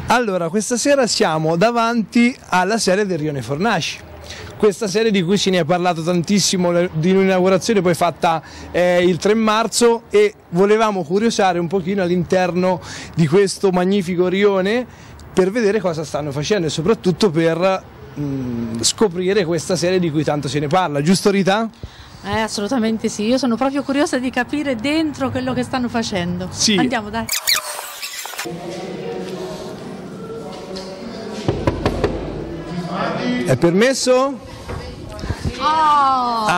Allora, questa sera siamo davanti alla sede del Rione Fornaci. Questa serie di cui se ne è parlato tantissimo di un'inaugurazione poi fatta il 3 marzo e volevamo curiosare un pochino all'interno di questo magnifico rione per vedere cosa stanno facendo e soprattutto per scoprire questa serie di cui tanto se ne parla, giusto Rita? Assolutamente sì, io sono proprio curiosa di capire dentro quello che stanno facendo. Sì. Andiamo, dai. È permesso? Oh!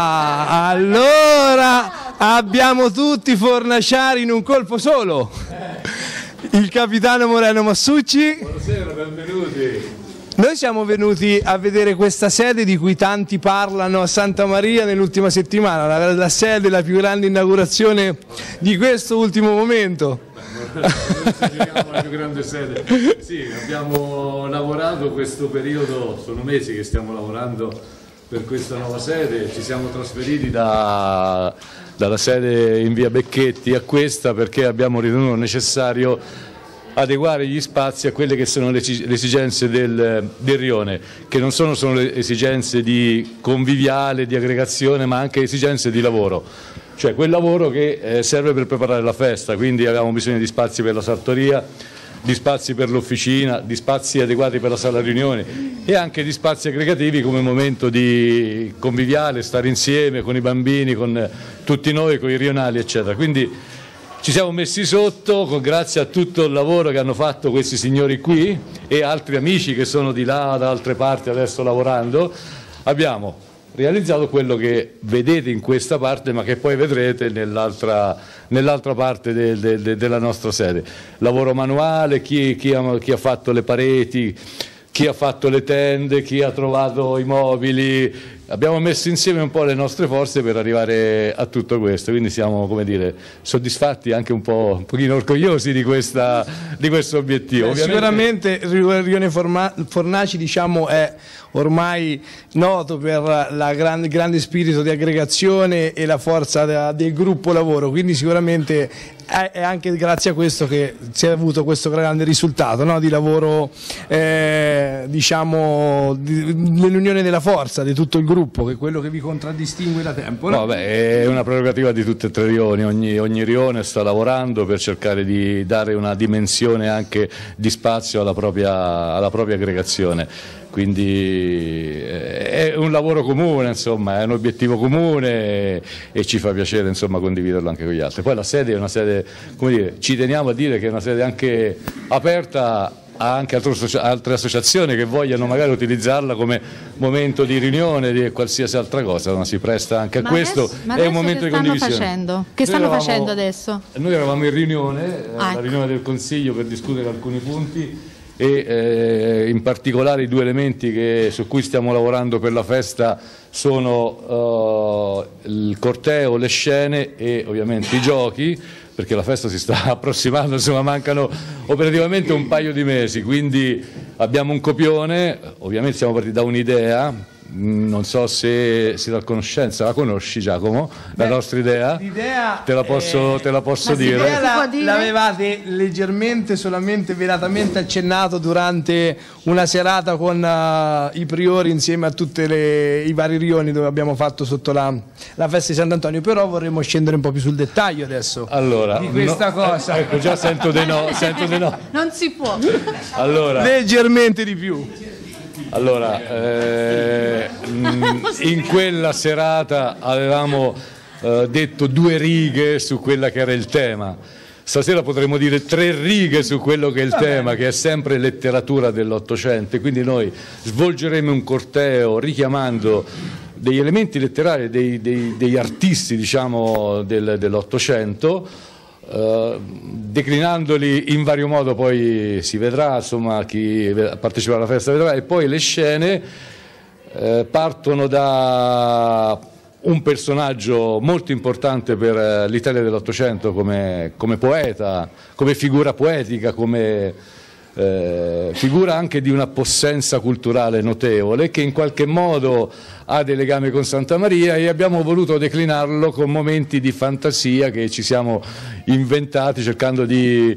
Allora abbiamo tutti i fornaciari in un colpo solo. Il capitano Moreno Massucci. Buonasera, benvenuti. Noi siamo venuti a vedere questa sede di cui tanti parlano a Santa Maria nell'ultima settimana, la sede, la più grande inaugurazione di questo ultimo momento. La più grande sede. Sì, abbiamo lavorato questo periodo, sono mesi che stiamo lavorando per questa nuova sede, ci siamo trasferiti dalla sede in via Becchetti a questa perché abbiamo ritenuto necessario adeguare gli spazi a quelle che sono le esigenze del Rione, che non sono solo le esigenze di conviviale, di aggregazione, ma anche esigenze di lavoro. Cioè quel lavoro che serve per preparare la festa, quindi avevamo bisogno di spazi per la sartoria, di spazi per l'officina, di spazi adeguati per la sala riunioni e anche di spazi aggregativi come momento di conviviale, stare insieme con i bambini, con tutti noi, con i rionali eccetera. Quindi ci siamo messi sotto, grazie a tutto il lavoro che hanno fatto questi signori qui e altri amici che sono di là, da altre parti adesso lavorando, abbiamo realizzato quello che vedete in questa parte ma che poi vedrete nell'altra parte della nostra sede. Lavoro manuale, chi ha fatto le pareti, chi ha fatto le tende, chi ha trovato i mobili. Abbiamo messo insieme un po' le nostre forze per arrivare a tutto questo, quindi siamo, come dire, soddisfatti, anche un pochino orgogliosi di questo obiettivo. Sicuramente il Rione Fornaci, diciamo, è ormai noto per la grande spirito di aggregazione e la forza del gruppo lavoro, quindi sicuramente è anche grazie a questo che si è avuto questo grande risultato, no? Di lavoro, diciamo, nell'unione della forza di tutto il gruppo, che è quello che vi contraddistingue da tempo. No? No, beh, è una prerogativa di tutte e tre i rioni, ogni rione sta lavorando per cercare di dare una dimensione anche di spazio alla propria aggregazione. Quindi è un lavoro comune, insomma, è un obiettivo comune e ci fa piacere, insomma, condividerlo anche con gli altri. Poi la sede è una sede, come dire, ci teniamo a dire che è una sede anche aperta a anche altre associazioni che vogliono magari utilizzarla come momento di riunione, di qualsiasi altra cosa, ma si presta anche a questo, è un momento di condivisione. Che stanno facendo adesso? Noi eravamo in riunione, la riunione del Consiglio per discutere alcuni punti e in particolare i due elementi su cui stiamo lavorando per la festa sono il corteo, le scene e ovviamente i giochi, perché la festa si sta approssimando, insomma mancano operativamente un paio di mesi, quindi abbiamo un copione, ovviamente siamo partiti da un'idea. Non so se sei a conoscenza, la conosci Giacomo? La nostra idea? L'idea te la posso dire? L'idea l'avevate leggermente, solamente velatamente accennato durante una serata con i priori insieme a tutti i vari rioni dove abbiamo fatto sotto la festa di Sant'Antonio, però vorremmo scendere un po' più sul dettaglio adesso allora, di questa cosa. Ecco, già sento dei no. Non si può. Allora, leggermente di più. Allora, in quella serata avevamo detto 2 righe su quella che era il tema. Stasera potremmo dire 3 righe su quello che è il tema, che è sempre letteratura dell'Ottocento. Quindi noi svolgeremo un corteo richiamando degli elementi letterari degli artisti, diciamo, dell'Ottocento. Declinandoli in vario modo poi si vedrà, insomma chi partecipa alla festa vedrà, e poi le scene partono da un personaggio molto importante per l'Italia dell'Ottocento come poeta, come figura poetica, come figura anche di una possenza culturale notevole che in qualche modo ha dei legami con Santa Maria, e abbiamo voluto declinarlo con momenti di fantasia che ci siamo inventati cercando di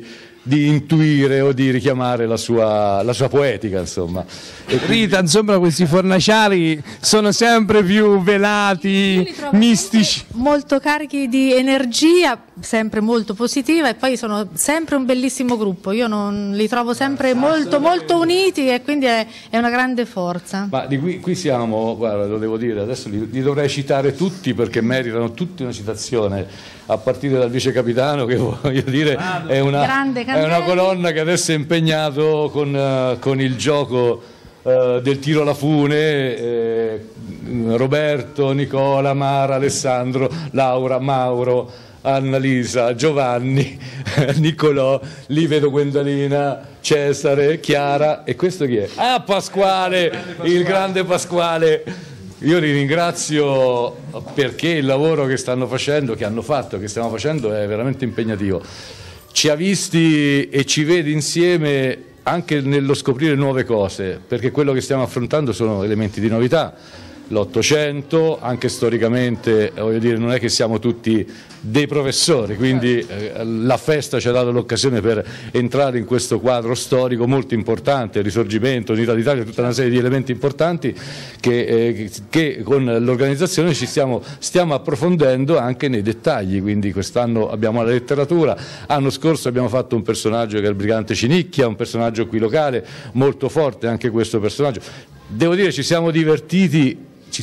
intuire o di richiamare la sua poetica, insomma. Rita, insomma, questi fornaciari sono sempre più velati, mistici. Molto carichi di energia, sempre molto positiva, e poi sono sempre un bellissimo gruppo. Io non li trovo sempre molto uniti, e quindi è una grande forza. Ma qui siamo, guarda, lo devo dire, adesso li dovrei citare tutti perché meritano tutti una citazione, a partire dal vice capitano, che voglio dire è una colonna che adesso è impegnato con il gioco del tiro alla fune, Roberto, Nicola, Mara, Alessandro, Laura, Mauro, Annalisa, Giovanni, Nicolò, lì vedo Gwendalina, Cesare, Chiara, e questo chi è? Ah, Pasquale, il grande Pasquale. Io li ringrazio perché il lavoro che stanno facendo, che hanno fatto, che stiamo facendo è veramente impegnativo. Ci ha visti e ci vede insieme anche nello scoprire nuove cose, perché quello che stiamo affrontando sono elementi di novità. L'Ottocento, anche storicamente, voglio dire, non è che siamo tutti dei professori, quindi la festa ci ha dato l'occasione per entrare in questo quadro storico molto importante, il Risorgimento, l'Unità d'Italia, tutta una serie di elementi importanti che con l'organizzazione stiamo approfondendo anche nei dettagli. Quindi quest'anno abbiamo la letteratura, l'anno scorso abbiamo fatto un personaggio che è il Brigante Cinicchia, un personaggio qui locale molto forte anche questo personaggio. Devo dire, ci siamo divertiti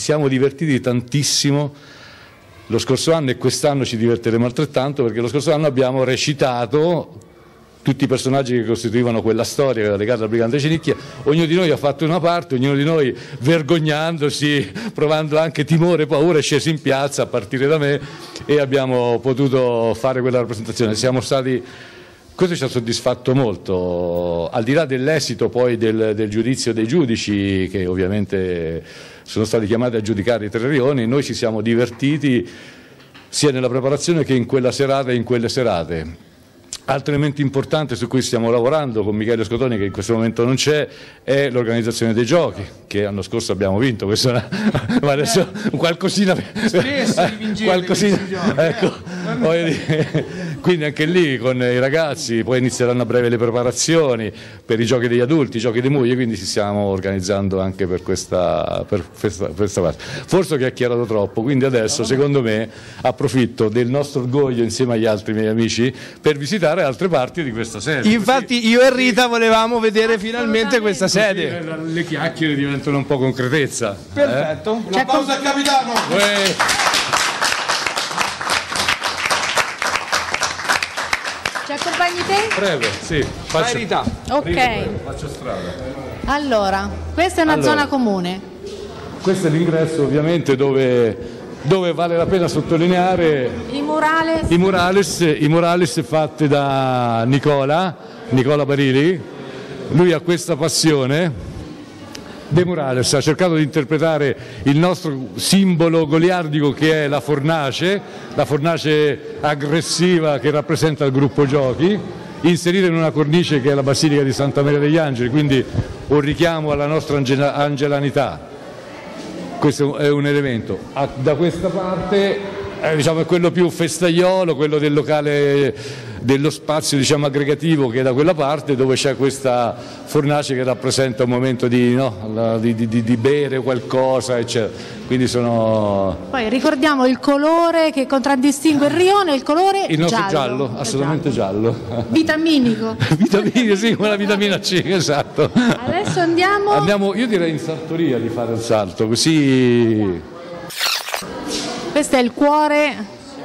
tantissimo lo scorso anno, e quest'anno ci divertiremo altrettanto, perché lo scorso anno abbiamo recitato tutti i personaggi che costituivano quella storia legata al Brigante Cinicchia. Ognuno di noi ha fatto una parte, ognuno di noi vergognandosi, provando anche timore, paura, è sceso in piazza a partire da me e abbiamo potuto fare quella rappresentazione. Questo ci ha soddisfatto molto, al di là dell'esito poi del giudizio dei giudici, che ovviamente sono stati chiamati a giudicare i 3 rioni. Noi ci siamo divertiti sia nella preparazione che in quella serata e in quelle serate. Altro elemento importante su cui stiamo lavorando con Michele Scotoni, che in questo momento non c'è, è l'organizzazione dei giochi, che l'anno scorso abbiamo vinto. Questo è ma adesso qualcosina, ecco, quindi anche lì con i ragazzi poi inizieranno a breve le preparazioni per i giochi degli adulti, i giochi dei mogli, quindi ci stiamo organizzando anche per questa parte. Forse ho chiacchierato troppo, quindi adesso secondo me approfitto del nostro orgoglio insieme agli altri miei amici per visitare altre parti di questa sede. Infatti io e Rita volevamo vedere finalmente questa sede. Le chiacchiere diventano un po' concretezza. Perfetto. Un applauso al capitano. Ci accompagni te? Prego, sì. Vai, Rita. Ok. Faccio strada. Allora, questa è una zona comune. Questo è l'ingresso, ovviamente, dove vale la pena sottolineare I murales fatti da Nicola Barili. Lui ha questa passione dei murales, ha cercato di interpretare il nostro simbolo goliardico, che è la fornace aggressiva che rappresenta il gruppo giochi, inserire in una cornice che è la Basilica di Santa Maria degli Angeli, quindi un richiamo alla nostra angelanità. Questo è un elemento. Da questa parte diciamo, è quello più festaiolo, quello del locale, dello spazio diciamo, aggregativo, che è da quella parte, dove c'è questa fornace che rappresenta un momento di bere qualcosa, eccetera. Quindi Poi ricordiamo il colore che contraddistingue il rione, il nostro giallo, assolutamente giallo. Vitaminico. Vitaminico, sì, come la vitamina C, esatto. Adesso andiamo, io direi in sartoria di fare il salto, così. Questo è il cuore.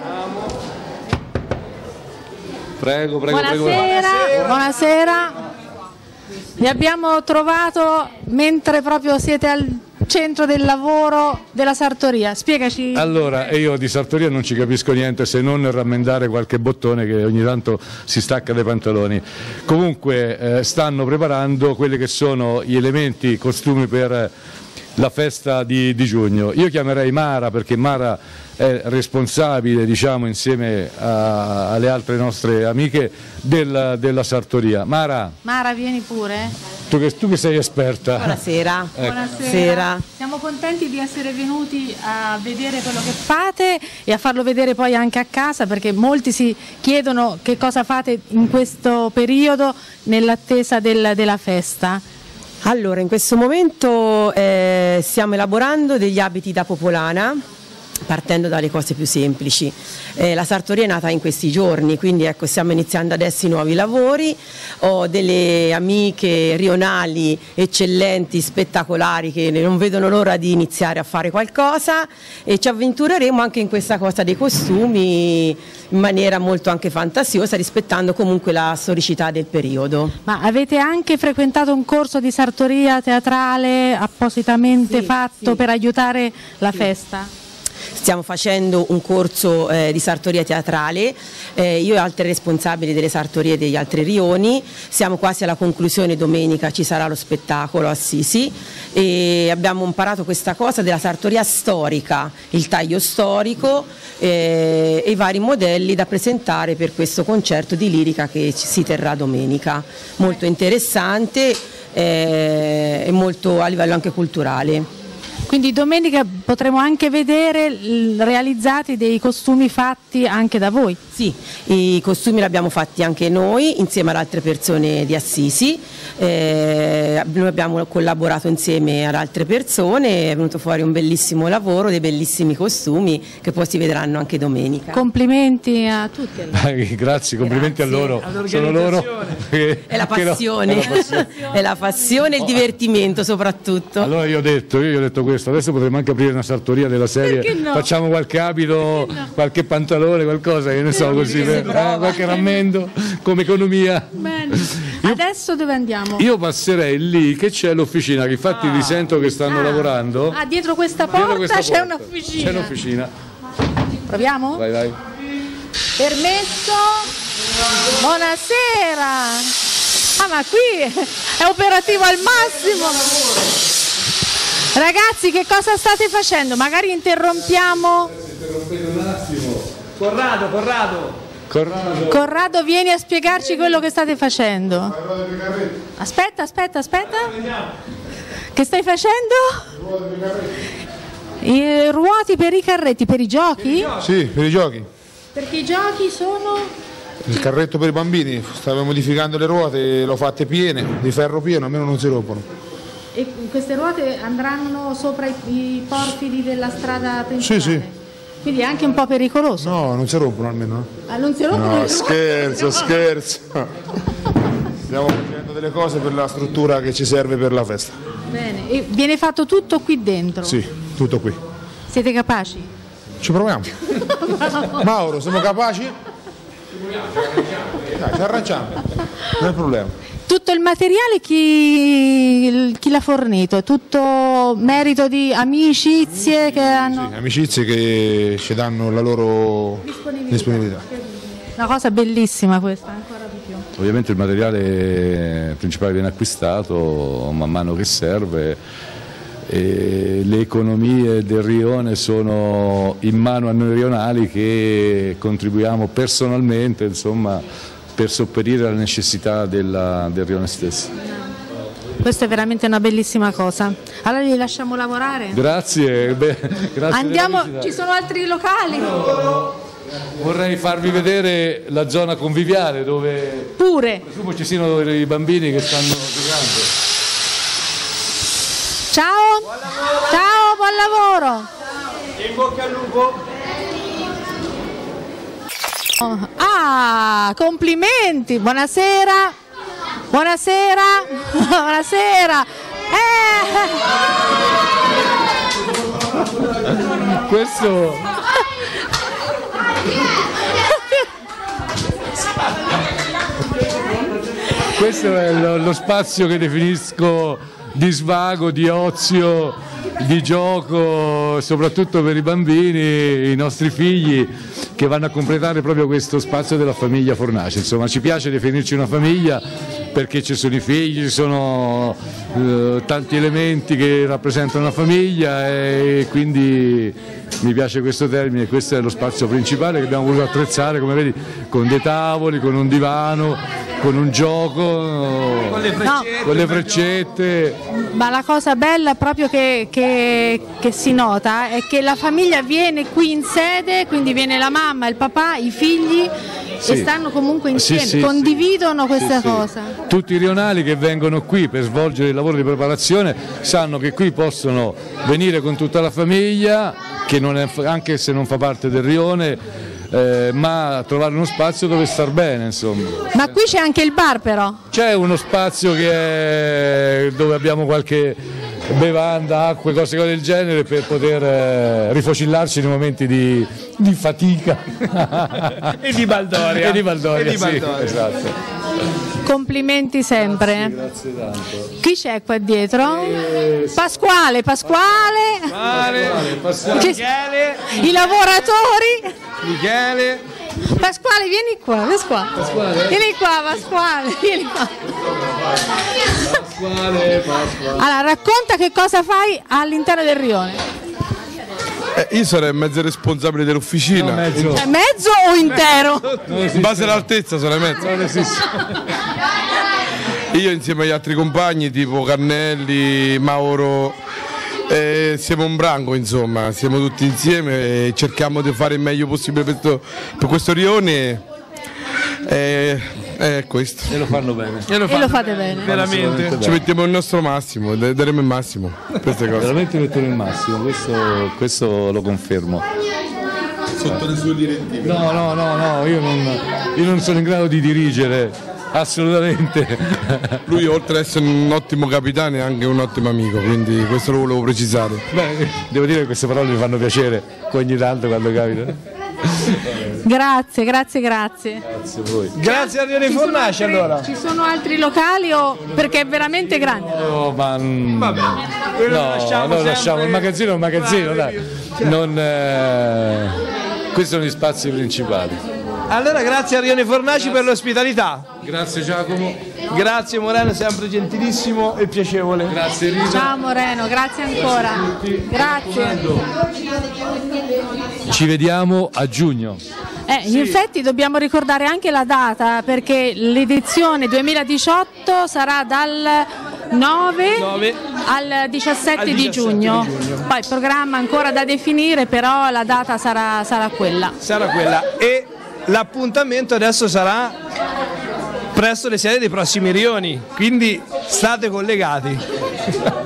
Prego. Buonasera. Vi abbiamo trovato mentre proprio siete al centro del lavoro della sartoria. Spiegaci. Allora, io di sartoria non ci capisco niente, se non rammendare qualche bottone che ogni tanto si stacca dai pantaloni. Comunque stanno preparando quelli che sono gli elementi, i costumi per la festa di giugno. Io chiamerei Mara, perché Mara è responsabile, diciamo, insieme alle altre nostre amiche della sartoria. Mara, vieni pure. Tu che sei esperta. Buonasera. Buonasera. Siamo contenti di essere venuti a vedere quello che fate e a farlo vedere poi anche a casa, perché molti si chiedono che cosa fate in questo periodo nell'attesa della festa. Allora, in questo momento stiamo elaborando degli abiti da popolana, partendo dalle cose più semplici. La sartoria è nata in questi giorni, quindi ecco, stiamo iniziando adesso i nuovi lavori. Ho delle amiche rionali eccellenti, spettacolari, che non vedono l'ora di iniziare a fare qualcosa, e ci avventureremo anche in questa cosa dei costumi in maniera molto anche fantasiosa, rispettando comunque la storicità del periodo. Ma avete anche frequentato un corso di sartoria teatrale appositamente fatto per aiutare la festa? Stiamo facendo un corso di sartoria teatrale, io e altri responsabili delle sartorie degli altri rioni. Siamo quasi alla conclusione, domenica ci sarà lo spettacolo a Assisi, e abbiamo imparato questa cosa della sartoria storica, il taglio storico e i vari modelli da presentare per questo concerto di lirica che si terrà domenica. Molto interessante e molto a livello anche culturale. Quindi domenica potremo anche vedere realizzati dei costumi fatti anche da voi? Sì, i costumi li abbiamo fatti anche noi insieme ad altre persone di Assisi, noi abbiamo collaborato insieme ad altre persone, è venuto fuori un bellissimo lavoro, dei bellissimi costumi che poi si vedranno anche domenica. Complimenti a tutti. Grazie, complimenti a loro, sono loro. È la passione, è la passione e il divertimento soprattutto. Allora io ho detto questo, adesso potremmo anche aprire una sartoria della serie, no? Facciamo qualche abito, qualche pantalone, qualcosa, io ne so, così, qualche rammendo come economia. Bene. Adesso dove andiamo? Io passerei lì che c'è l'officina, che infatti vi sento che stanno lavorando. Dietro questa porta c'è un'officina. C'è un'officina. Proviamo? Vai. Permesso? Buonasera! Ah, ma qui è operativo al massimo! Ragazzi, che cosa state facendo? Magari interrompiamo. Interrompete un attimo. Corrado, vieni a spiegarci quello che state facendo. Aspetta. Che stai facendo? I ruoti per i carretti, per i giochi? Sì, per i giochi. Perché i giochi sono... Il carretto per i bambini, stavo modificando le ruote, l'ho fatte piene, di ferro pieno, almeno non si rompono. E queste ruote andranno sopra i portidi della strada principale? Sì. Quindi è anche un po' pericoloso? No, non si rompono almeno. Ah, non si rompono? No, scherzo. Stiamo facendo delle cose per la struttura che ci serve per la festa. Bene, e viene fatto tutto qui dentro? Sì, tutto qui. Siete capaci? Ci proviamo. Mauro, siamo capaci? Dai, ci arrangiamo, non è problema. Tutto il materiale chi l'ha fornito? È tutto merito di amicizie che hanno... Sì, amicizie che ci danno la loro disponibilità. Una cosa bellissima questa, ancora di più. Ovviamente il materiale principale viene acquistato man mano che serve, e le economie del rione sono in mano a noi rionali che contribuiamo personalmente, insomma, per sopperire alle necessità del rione stesso. Questa è veramente una bellissima cosa. Allora li lasciamo lavorare? Grazie. Grazie. Andiamo, ci sono altri locali? Vorrei farvi vedere la zona conviviale dove Pure. presumo ci siano i bambini che stanno giocando. Ciao, buon lavoro. In bocca al lupo. Ah, complimenti, buonasera. Questo è lo spazio che definisco di svago, di ozio, di gioco, soprattutto per i bambini, i nostri figli, che vanno a completare proprio questo spazio della famiglia Fornace. Insomma, ci piace definirci una famiglia perché ci sono i figli, ci sono tanti elementi che rappresentano la famiglia, e quindi mi piace questo termine. Questo è lo spazio principale che abbiamo voluto attrezzare, come vedi, con dei tavoli, con un divano, con un gioco, con le freccette. Ma la cosa bella proprio che si nota è che la famiglia viene qui in sede, quindi viene la mamma, il papà, i figli e stanno comunque insieme, condividono questa cosa. Tutti i rionali che vengono qui per svolgere il lavoro di preparazione sanno che qui possono venire con tutta la famiglia, che non è, anche se non fa parte del rione, ma trovare uno spazio dove star bene, insomma. Ma qui c'è anche il bar però? C'è uno spazio dove abbiamo qualche bevanda, acque, cose del genere per poter rifocillarci nei momenti di fatica e di baldoria. Sì, esatto. Complimenti sempre. Grazie tanto. Chi c'è qua dietro? Pasquale. Michele. I lavoratori. Michele. Pasquale, vieni qua. Pasquale? Vieni qua, Pasquale. Vieni qua. Pasquale. Allora, racconta che cosa fai all'interno del rione. Io sarei mezzo responsabile dell'officina. Mezzo. Mezzo o intero? In base all'altezza sarei mezzo. Non esiste. Io insieme agli altri compagni tipo Carnelli, Mauro, siamo un branco, insomma, siamo tutti insieme e cerchiamo di fare il meglio possibile per questo rione. È questo. E lo fanno bene. E lo fate bene. Veramente. Ci mettiamo il nostro massimo, daremo il massimo per queste cose. Veramente mettono il massimo, questo lo confermo. Sotto le sue direttive. No, io non sono in grado di dirigere, assolutamente. Lui oltre ad essere un ottimo capitano è anche un ottimo amico, quindi questo lo volevo precisare. Beh, devo dire che queste parole mi fanno piacere ogni tanto quando capita. Grazie. Grazie a voi. Grazie a Rione Fornaci allora. Ci sono altri locali o perché è veramente grande? Oh, ma Vabbè, lasciamo il magazzino, dai. Questi sono gli spazi principali. Allora grazie a Rione Fornaci per l'ospitalità. Grazie Giacomo. Grazie Moreno, sempre gentilissimo e piacevole. Grazie Rita. Ciao Moreno, grazie ancora. Grazie. Ci vediamo a giugno. In effetti dobbiamo ricordare anche la data perché l'edizione 2018 sarà dal 9 al 17 di giugno. Poi il programma ancora da definire, però la data sarà quella. Sarà quella e l'appuntamento adesso sarà presso le sedi dei prossimi rioni, quindi state collegati.